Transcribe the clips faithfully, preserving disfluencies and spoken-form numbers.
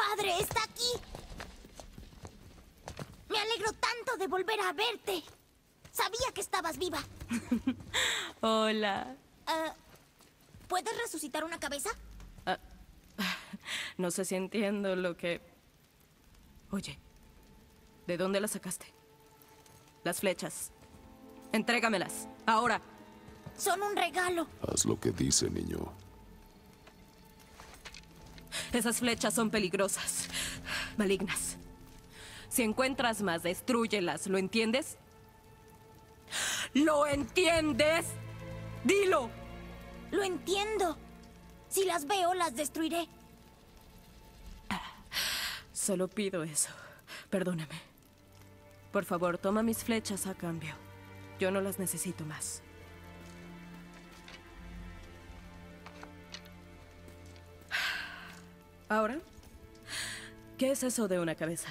padre está aquí! Me alegro tanto de volver a verte. Sabía que estabas viva. Hola. Uh, ¿Puedes resucitar una cabeza? Uh, no sé si entiendo lo que... Oye, ¿de dónde las sacaste? Las flechas. Entrégamelas, ahora. Son un regalo. Haz lo que dice, niño. Esas flechas son peligrosas, malignas. Si encuentras más, destrúyelas, ¿lo entiendes? ¿Lo entiendes? ¡Dilo! Lo entiendo. Si las veo, las destruiré. Solo pido eso. Perdóname. Por favor, toma mis flechas a cambio. Yo no las necesito más. Ahora, ¿qué es eso de una cabeza?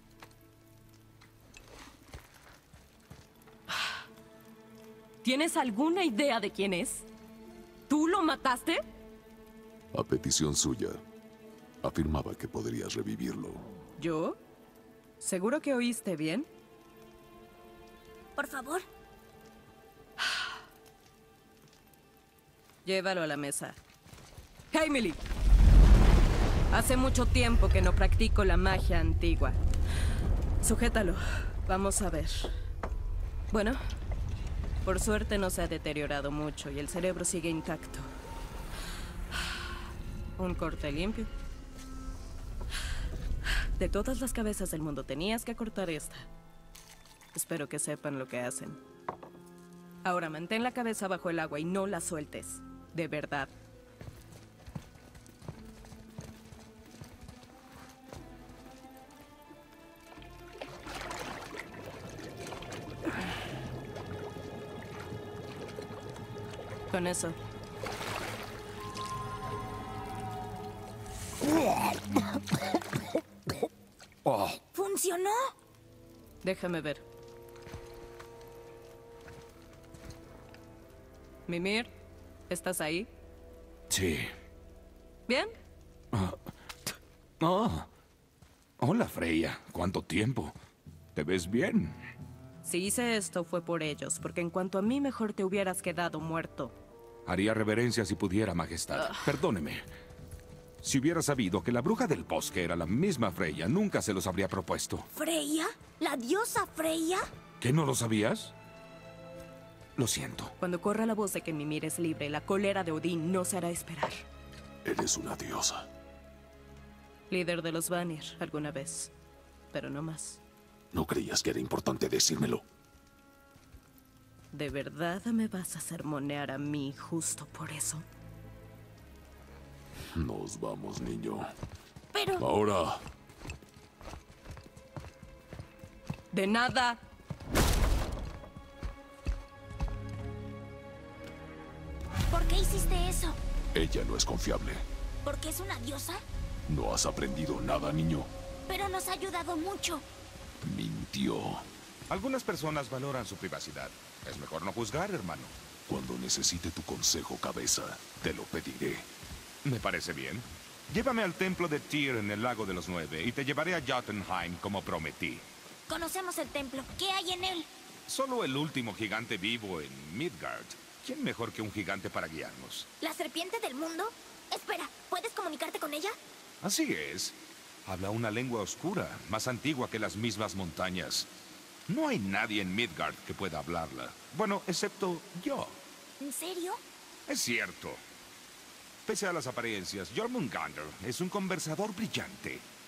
¿Tienes alguna idea de quién es? ¿Tú lo mataste? A petición suya, afirmaba que podrías revivirlo. ¿Yo? ¿Seguro que oíste bien? Por favor. Llévalo a la mesa. ¡Emily! Hace mucho tiempo que no practico la magia antigua. Sujétalo. Vamos a ver. Bueno, por suerte no se ha deteriorado mucho y el cerebro sigue intacto. Un corte limpio. De todas las cabezas del mundo tenías que cortar esta. Espero que sepan lo que hacen. Ahora mantén la cabeza bajo el agua y no la sueltes. De verdad. Con eso. ¿Funcionó? Déjame ver. Mimir, ¿estás ahí? Sí. ¿Bien? Ah. Oh. Hola, Freya. ¿Cuánto tiempo? ¿Te ves bien? Si hice esto fue por ellos, porque en cuanto a mí mejor te hubieras quedado muerto. Haría reverencia si pudiera, Majestad. Uh. Perdóneme. Si hubiera sabido que la bruja del bosque era la misma Freya, nunca se los habría propuesto. ¿Freya? ¿La diosa Freya? ¿Qué, no lo sabías? Lo siento. Cuando corra la voz de que Mimir es libre, la cólera de Odín no se hará esperar. Eres una diosa. Líder de los Vanir, alguna vez. Pero no más. ¿No creías que era importante decírmelo? ¿De verdad me vas a sermonear a mí justo por eso? Nos vamos, niño. Pero... Ahora. ¡De nada! ¿Por qué hiciste eso? Ella no es confiable. ¿Por qué es una diosa? No has aprendido nada, niño. Pero nos ha ayudado mucho. Mintió. Algunas personas valoran su privacidad. Es mejor no juzgar, hermano. Cuando necesite tu consejo, cabeza, te lo pediré. Me parece bien. Llévame al templo de Tyr en el lago de los nueve y te llevaré a Jotunheim como prometí. Conocemos el templo. ¿Qué hay en él? Solo el último gigante vivo en Midgard. ¿Quién mejor que un gigante para guiarnos? ¿La serpiente del mundo? Espera, ¿puedes comunicarte con ella? Así es. Habla una lengua oscura, más antigua que las mismas montañas. No hay nadie en Midgard que pueda hablarla. Bueno, excepto yo. ¿En serio? Es cierto. Pese a las apariencias, Jormungandr es un conversador brillante.